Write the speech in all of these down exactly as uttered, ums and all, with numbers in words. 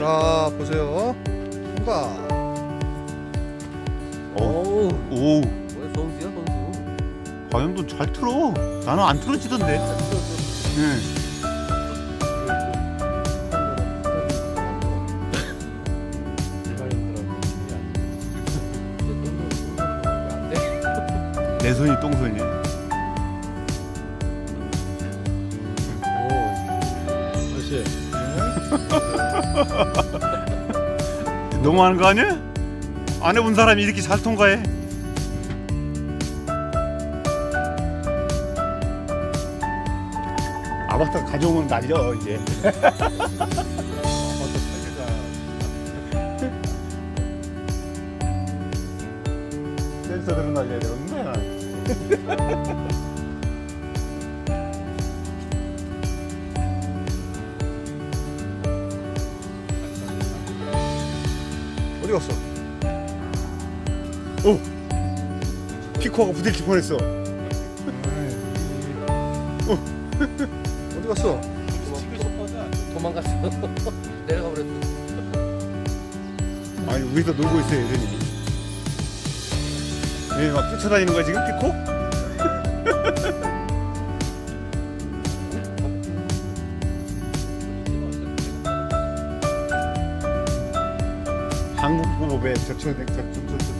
자, 보세요. 통과. 오. 오. 뭐야, 선수야, 선수. 과연 잘 틀어. 나는 안 틀어지던데. 응. 내 손이 똥손이야. 오, 다시. 너무하는 거 아니야? 안 해본 사람이 이렇게 잘 통과해. 아바타 가져오면 날려 이제. 센서들은 날려야 되는데. 어디 갔어? 오! 피코가 부딪힐 뻔했어. 어. 어디 갔어? 도망갔어. 내려가 버렸어. 아니 위에서 놀고 있어요 이러니. 얘 막 쫓아다니는 거야 지금 피코? 한국 공업에 저초넥 저초초초.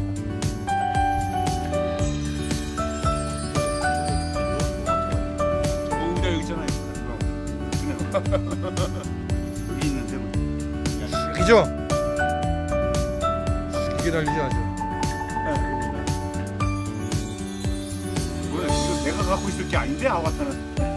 어, 여기 있잖아요. 여기 있는데. 여기죠? 이게 달리지 아주. 뭐야 이거 내가 갖고 있을 게 아닌데 아바타는.